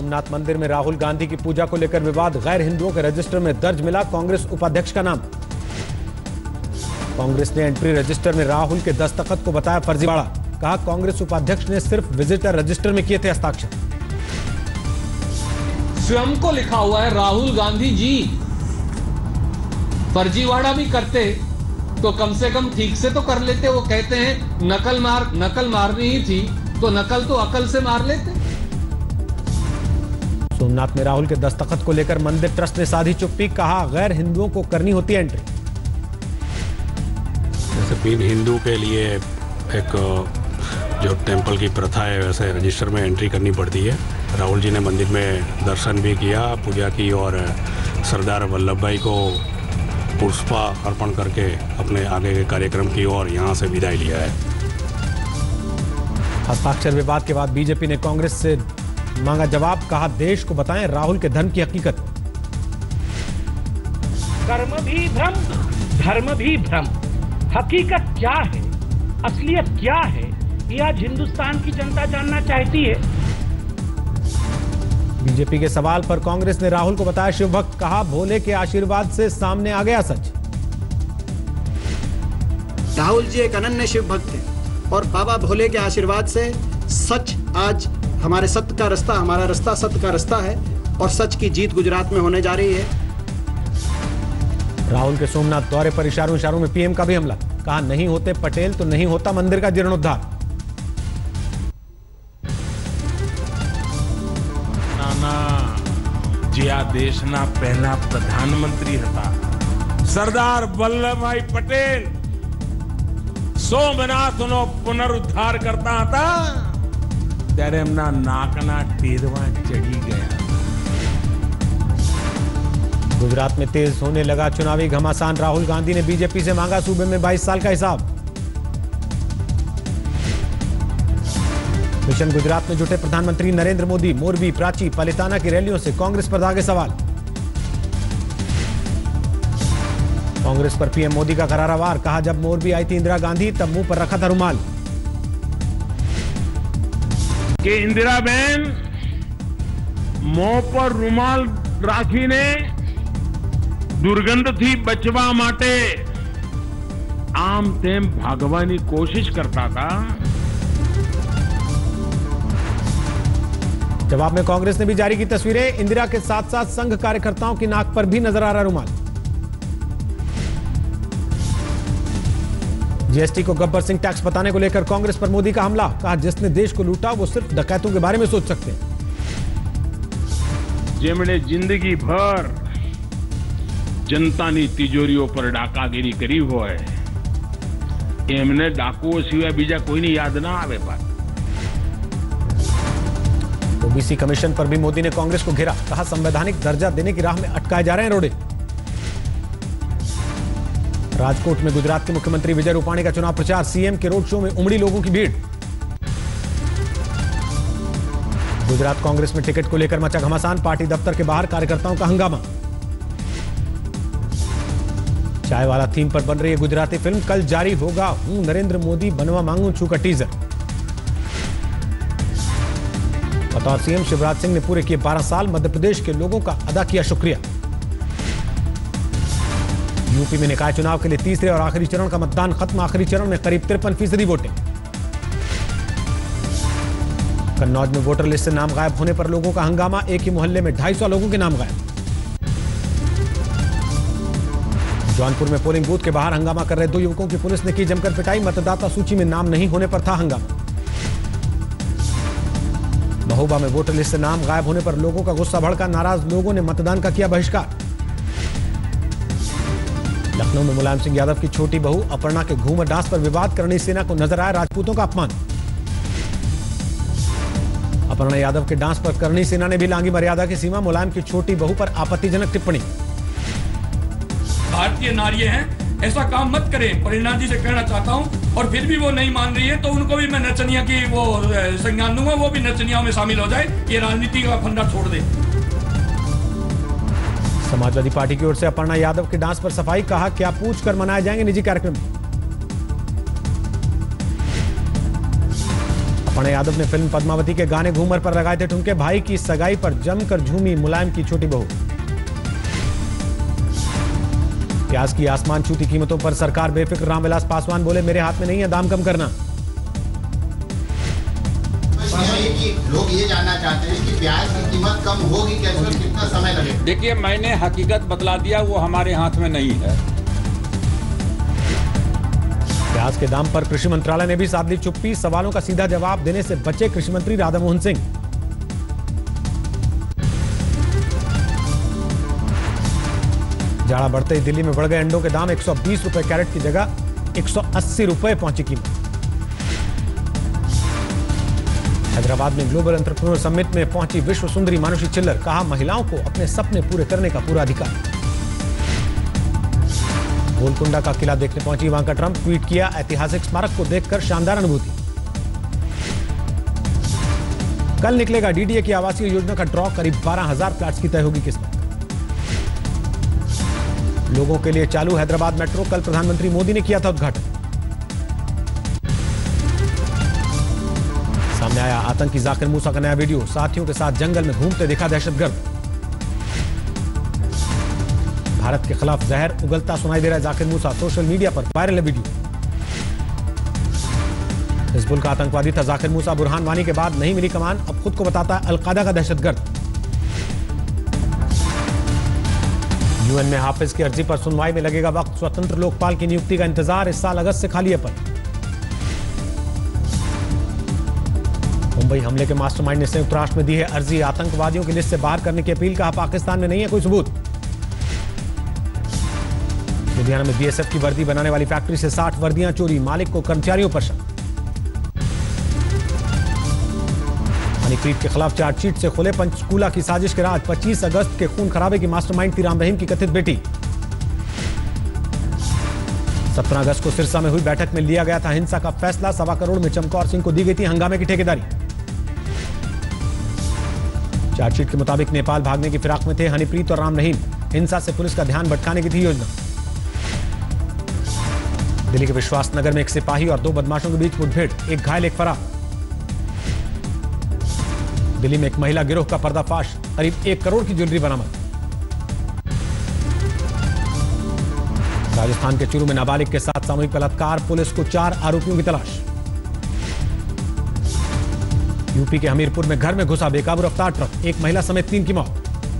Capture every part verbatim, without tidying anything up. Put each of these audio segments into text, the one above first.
सोमनाथ मंदिर में राहुल गांधी की पूजा को लेकर विवाद, गैर हिंदुओं के रजिस्टर में दर्ज मिला कांग्रेस उपाध्यक्ष का नाम। कांग्रेस ने एंट्री रजिस्टर में राहुल के दस्तखत को बताया फर्जीवाड़ा, कहा कांग्रेस उपाध्यक्ष ने सिर्फ विजिटर रजिस्टर में किए थे हस्ताक्षर। स्वयं को लिखा हुआ है राहुल गांधी जी, फर्जीवाड़ा भी करते तो कम से कम ठीक से तो कर लेते। वो कहते हैं नकल मार नकल मारनी ही थी तो नकल तो अकल से मार लेते। सोमनाथ में राहुल के दस्तखत को लेकर मंदिर ट्रस्ट ने साधी चुप्पी, कहा गैर हिंदुओं को करनी होती है एंट्री। जैसे बिन हिंदू के लिए एक जो टेंपल की प्रथा है वैसे रजिस्टर में एंट्री करनी पड़ती है। राहुल जी ने मंदिर में दर्शन भी किया, पूजा की और सरदार वल्लभ भाई को पुष्पा अर्पण करके अपने आगे के कार्यक्रम की ओर यहां से विदाई लिया है। हस्ताक्षर विवाद के बाद बीजेपी ने कांग्रेस से मांगा जवाब, कहा देश को बताएं राहुल के धर्म की हकीकत। कर्म भी भ्रम, धर्म भी भ्रम, हकीकत क्या है, असलियत क्या है, ये आज हिंदुस्तान की जनता जानना चाहती है। बीजेपी के सवाल पर कांग्रेस ने राहुल को बताया शिव भक्त, कहा भोले के आशीर्वाद से सामने आ गया सच। राहुल जी एक अनन्य शिव भक्त हैं और बाबा भोले के आशीर्वाद से सच आज हमारे सत्य का रास्ता, हमारा रास्ता सत्य का रास्ता है और सच की जीत गुजरात में होने जा रही है। राहुल के सोमनाथ दौरे पर इशारों इशारों में पीएम का भी हमला, कहा नहीं होते पटेल तो नहीं होता मंदिर का जीर्णोद्धार। જે આ દેશના પહેલા પ્રધાનમંત્રી હતા સરદાર વલ્લભભાઈ પટેલ સોમનાથનો પુનરુદ્ધાર કરતા હતા ત્યારે એમના નાકના ટેરવા ચડી ગયા। गुजरात में तेज होने लगा चुनावी घमासान, राहुल गांधी ने बीजेपी से मांगा सूबे में बाईस साल का हिसाब। मिशन गुजरात में जुटे प्रधानमंत्री नरेंद्र मोदी, मोरबी, प्राची, पलिताना की रैलियों से कांग्रेस पर दागे सवाल। कांग्रेस पर पीएम मोदी का करारा वार, कहा जब मोरबी आई थी इंदिरा गांधी तब मुंह पर रखा था रुमाल। कि इंदिरा बहन मुंह पर रुमाल રાખીને દુર્ગંધથી બચવા માટે આમ તેમ ભાગવાની કોશિશ કરતા था। जवाब में कांग्रेस ने भी जारी की तस्वीरें, इंदिरा के साथ साथ संघ कार्यकर्ताओं की नाक पर भी नजर आ रहा रुमाल। जीएसटी को गब्बर सिंह टैक्स बताने को लेकर कांग्रेस पर मोदी का हमला, कहा जिसने देश को लूटा वो सिर्फ डकैतों के बारे में सोच सकते हैं। જેમણે जिंदगी भर जनतानी तिजोरीओ पर डाकागिरी करी होय एमने डाकुओ सिवाय बीजा कोईनी याद ना आवे। बात ओबीसी कमीशन पर भी मोदी ने कांग्रेस को घेरा, कहा संवैधानिक दर्जा देने की राह में अटकाए जा रहे हैं रोड़े। राजकोट में गुजरात के मुख्यमंत्री विजय रूपाणी का चुनाव प्रचार, सीएम के रोड शो में उमड़ी लोगों की भीड़। गुजरात कांग्रेस में टिकट को लेकर मचा घमासान, पार्टी दफ्तर के बाहर कार्यकर्ताओं का हंगामा। चाय वाला थीम पर बन रही है गुजराती फिल्म, कल जारी होगा हूं नरेंद्र मोदी बनवा मांगू छू का टीजर। बतौर सीएम शिवराज सिंह ने पूरे किए बारह साल, मध्य प्रदेश के लोगों का अदा किया शुक्रिया। यूपी में निकाय चुनाव के लिए तीसरे और आखिरी चरण का मतदान खत्म, आखिरी चरण में करीब तिरपन फीसदी वोटिंग। कन्नौज में वोटर लिस्ट से नाम गायब होने पर लोगों का हंगामा, एक ही मोहल्ले में ढाई सौ लोगों के नाम गायब। जौनपुर में पोलिंग बूथ के बाहर हंगामा कर रहे दो युवकों की पुलिस ने की जमकर पिटाई, मतदाता सूची में नाम नहीं होने पर था हंगामा। महोबा में वोटर लिस्ट से नाम गायब होने पर लोगों का गुस्सा भड़का, नाराज लोगों ने मतदान का किया बहिष्कार। लखनऊ में मुलायम सिंह यादव की छोटी बहू अपर्णा के घूमर डांस पर विवाद, करणी सेना को नजर आया राजपूतों का अपमान। अपर्णा यादव के डांस पर करणी सेना ने भी लांघी मर्यादा की सीमा, मुलायम की छोटी बहू पर आपत्तिजनक टिप्पणी। भारतीय नारियां हैं, ऐसा काम मत करें, परिणा जी से कहना चाहता हूं। और फिर भी वो नहीं मान रही है तो उनको भी मैं नचनिया की वो संज्ञान दूंगा, वो भी नचनिया में शामिल हो जाए, ये राजनीति का फंडा छोड़ दे। समाजवादी पार्टी की ओर से अपर्णा यादव के डांस पर सफाई, कहा क्या पूछ कर मनाए जाएंगे निजी कार्यक्रम। अपने यादव ने फिल्म पद्मावती के गाने घूमर पर लगाए थे ठुमके। भाई की सगाई पर जमकर झूमी मुलायम की छोटी बहू। प्याज की आसमान छूती कीमतों पर सरकार बेफिक्र। रामविलास पासवान बोले, मेरे हाथ में नहीं है दाम कम करना। कि लोग ये जानना चाहते हैं कि प्याज की कीमत कम होगी कैसे, कितना समय लगेगा? देखिए, मैंने हकीकत बतला दिया, वो हमारे हाथ में नहीं है। प्याज के दाम पर कृषि मंत्रालय ने भी साध ली चुप्पी। सवालों का सीधा जवाब देने से बचे कृषि मंत्री राधा मोहन सिंह। जाड़ा बढ़ते ही दिल्ली में बढ़ गए अंडों के दाम। एक सौ बीस रुपए कैरेट की जगह एक सौ अस्सी रुपए पहुंची कीमत। हैदराबाद में ग्लोबल एंटरप्रेन्योर समिट में पहुंची विश्व सुंदरी मानुषी चिल्लर। कहा, महिलाओं को अपने सपने पूरे करने का पूरा अधिकार। गोलकुंडा का किला देखने पहुंची इवांका ट्रंप। ट्वीट किया, ऐतिहासिक स्मारक को देखकर शानदार अनुभूति। कल निकलेगा डीडीए की आवासीय योजना का ड्रॉ। करीब बारह हजार फ्लैट्स की तय होगी किस्मत। लोगों के लिए चालू हैदराबाद मेट्रो। कल प्रधानमंत्री मोदी ने किया था उद्घाटन। सामने आया आतंकी जाकिर मूसा का नया वीडियो। साथियों के साथ जंगल में घूमते दिखा दहशतगर्द। भारत के खिलाफ जहर उगलता सुनाई दे रहा है जाकिर मूसा। सोशल मीडिया पर वायरल है वीडियो। हिजबुल का आतंकवादी था जाकिर मूसा। बुरहान वानी के बाद नहीं मिली कमान, अब खुद को बताता है अलकायदा का दहशतगर्द। यूएन में हाफिज की अर्जी पर सुनवाई में लगेगा वक्त। स्वतंत्र लोकपाल की नियुक्ति का इंतजार। इस साल अगस्त से खाली है पद। मुंबई हमले के मास्टरमाइंड ने संयुक्त राष्ट्र में दी है अर्जी। आतंकवादियों की लिस्ट से बाहर करने की अपील। कहा, पाकिस्तान में नहीं है कोई सबूत। लुधियाना में बीएसएफ की वर्दी बनाने वाली फैक्ट्री से साठ वर्दियां चोरी। मालिक को कर्मचारियों पर शक। हनीप्रीत के खिलाफ चार्जशीट से खुले पंचकूला की साजिश के राज। पच्चीस अगस्त के खून खराबे की मास्टरमाइंड थी राम रहीम की कथित बेटी। सत्रह अगस्त को सिरसा में हुई बैठक में लिया गया था हिंसा का फैसला। सवा करोड़ में चमकौर सिंह को दी गई थी हंगामे की ठेकेदारी। चार्जशीट के मुताबिक नेपाल भागने की फिराक में थे हनीप्रीत और राम रहीम। हिंसा से पुलिस का ध्यान भटकाने की थी योजना। दिल्ली के विश्वास नगर में एक सिपाही और दो बदमाशों के बीच मुठभेड़। एक घायल एक फरार। दिल्ली में एक महिला गिरोह का पर्दाफाश। करीब एक करोड़ की ज्वेलरी बरामद। राजस्थान के चूरू में नाबालिग के साथ सामूहिक बलात्कार। पुलिस को चार आरोपियों की तलाश। यूपी के हमीरपुर में घर में घुसा बेकाबू रफ्तार ट्रक। एक महिला समेत तीन की मौत।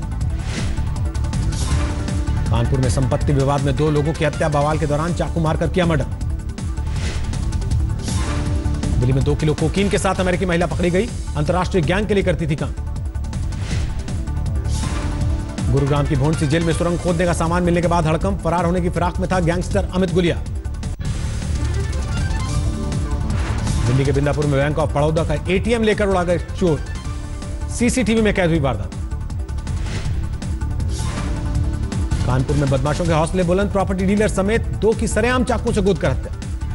कानपुर में संपत्ति विवाद में दो लोगों की हत्या। बवाल के दौरान चाकू मारकर किया मर्डर। दिल्ली में दो किलो कोकीन के साथ अमेरिकी महिला पकड़ी गई। अंतर्राष्ट्रीय गैंग के लिए करती थी काम। गुरुग्राम की भोंडसी जेल में सुरंग खोदने का सामान मिलने के बाद हड़कंप। फरार होने की फिराक में था गैंगस्टर अमित गुलिया। दिल्ली के बिंदापुर में बैंक ऑफ बड़ौदा का एटीएम लेकर उड़ा गए चोर। सीसीटीवी में कैद हुई वारदात। कानपुर में बदमाशों के हौसले बुलंद। प्रॉपर्टी डीलर समेत दो की सरेआम चाकू से गोद कर हत्या।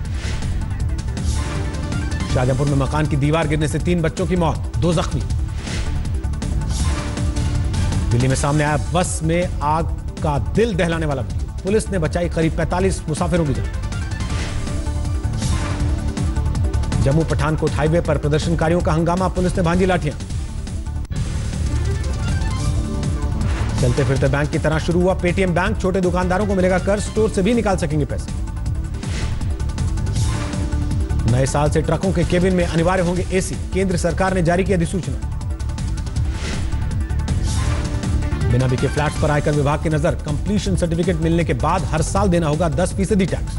शाहजहांपुर में मकान की दीवार गिरने से तीन बच्चों की मौत, दो जख्मी। दिल्ली में सामने आया बस में आग का दिल दहलाने वाला वीडियो। पुलिस ने बचाई करीब पैंतालीस मुसाफिरों की जान। जम्मू पठानकोट हाईवे पर प्रदर्शनकारियों का हंगामा। पुलिस ने भांजी लाठियां। चलते फिरते बैंक की तरह शुरू हुआ पेटीएम बैंक। छोटे दुकानदारों को मिलेगा कर्ज। स्टोर से भी निकाल सकेंगे पैसे। नए साल से ट्रकों के केबिन में अनिवार्य होंगे एसी। केंद्र सरकार ने जारी की अधिसूचना। बिना बिके फ्लैट्स पर आयकर विभाग की नजर। कंप्लीशन सर्टिफिकेट मिलने के बाद हर साल देना होगा दस फीसदी टैक्स।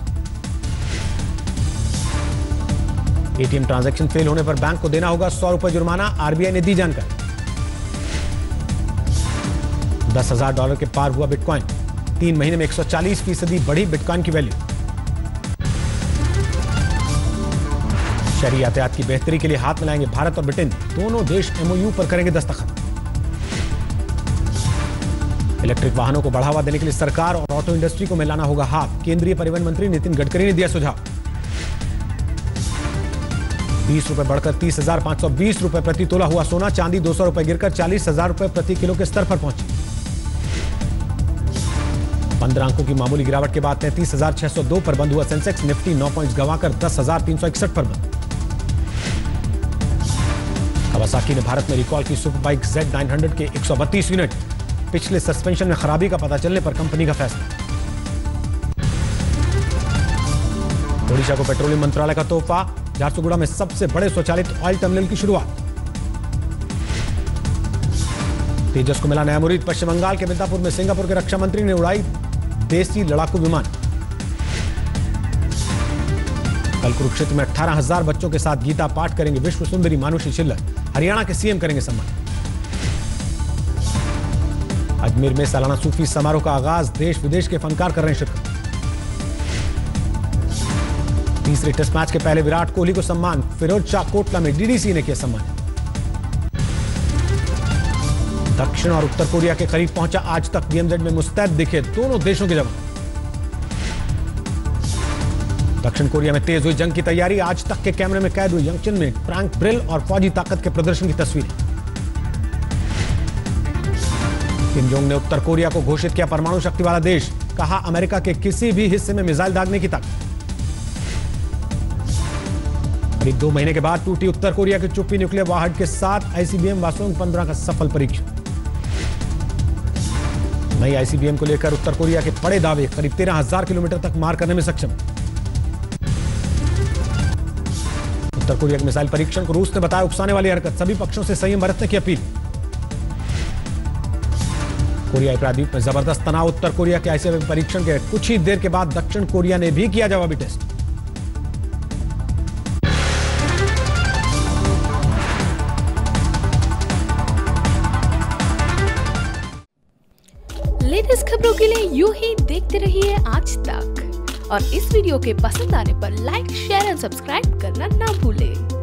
एटीएम ट्रांजैक्शन फेल होने पर बैंक को देना होगा सौ रुपए जुर्माना। आरबीआई ने दी जानकारी। दस हजार डॉलर के पार हुआ बिटकॉइन। तीन महीने में एक सौ चालीस फीसदी बढ़ी बिटकॉइन की वैल्यू। शहरी यातायात की बेहतरी के लिए हाथ मिलाएंगे भारत और ब्रिटेन। दोनों देश एमओयू पर करेंगे दस्तखत। इलेक्ट्रिक वाहनों को बढ़ावा देने के लिए सरकार और ऑटो इंडस्ट्री को मिलाना होगा हाथ। केंद्रीय परिवहन मंत्री नितिन गडकरी ने दिया सुझाव। बीस रुपए बढ़कर तीस हजार पांच सौ बीस रुपए प्रति तोला हुआ सोना। चांदी दो सौ रुपए गिरकर चालीस हजार रुपए प्रति किलो के स्तर पर पहुंची। पंद्रह अंकों की मामूली गिरावट के बाद तैंतीस हजार छह सौ दो पर बंद हुआ सेंसेक्स। निफ्टी नौ पॉइंट्स गंवाकर दस हजार तीन सौ इकसठ पर बंद। कावासाकी ने भारत में रिकॉल की सुपर बाइक जेड नाइन सौ के एक सौ बत्तीस यूनिट। पिछले सस्पेंशन में खराबी का पता चलने पर कंपनी का फैसला। ओडिशा को पेट्रोलियम मंत्रालय का तोहफा, झारसुगुड़ा में सबसे बड़े स्वचालित ऑयल टर्मिनल की शुरुआत। तेजस को मिला नया मुरीद, पश्चिम बंगाल के मिदनापुर में सिंगापुर के रक्षा मंत्री ने उड़ाई देसी लड़ाकू विमान। कल कुरुक्षेत्र में अठारह हजार बच्चों के साथ गीता पाठ करेंगे विश्व सुंदरी मानुषी छिल्लर। हरियाणा के सीएम करेंगे सम्मान। अजमेर में सालाना सूफी समारोह का आगाज, देश विदेश के फनकार कर रहे हैं शिरकत। तीसरे टेस्ट मैच के पहले विराट कोहली को सम्मान, फिरोज शाह कोटला में डीडीसी ने किया सम्मान। दक्षिण और उत्तर कोरिया के करीब पहुंचा आज तक डीएमजेड में मुस्तैद दिखे दोनों देशों के जवान। दक्षिण कोरिया में तेज हुई जंग की तैयारी, आज तक के कैमरे में कैद हुई जंक्शन में फ्रैंक ब्रिल और फौजी ताकत के प्रदर्शन की तस्वीरें। किम जोंग ने उत्तर कोरिया को घोषित किया परमाणु शक्ति वाला देश, कहा अमेरिका के किसी भी हिस्से में मिसाइल दागने की ताकत। करीब दो महीने के बाद टूटी उत्तर कोरिया की चुप्पी, न्यूक्लियर वारहेड के साथ आईसीबीएम वासोंग पंद्रह का सफल परीक्षण। नई आईसीबीएम को लेकर उत्तर कोरिया के बड़े दावे, करीब तेरह हजार किलोमीटर तक मार करने में सक्षम। उत्तर कोरिया के मिसाइल परीक्षण को रूस ने बताया उकसाने वाली हरकत, सभी पक्षों से संयम बरतने की अपील। कोरियाई प्रायद्वीप में जबरदस्त तनाव, उत्तर कोरिया के आईसीबीएम परीक्षण के कुछ ही देर के बाद दक्षिण कोरिया ने भी किया जवाबी टेस्ट। लेटेस्ट खबरों के लिए यूं ही देखते रहिए आज तक और इस वीडियो के पसंद आने पर लाइक, शेयर एंड सब्सक्राइब करना ना भूलें।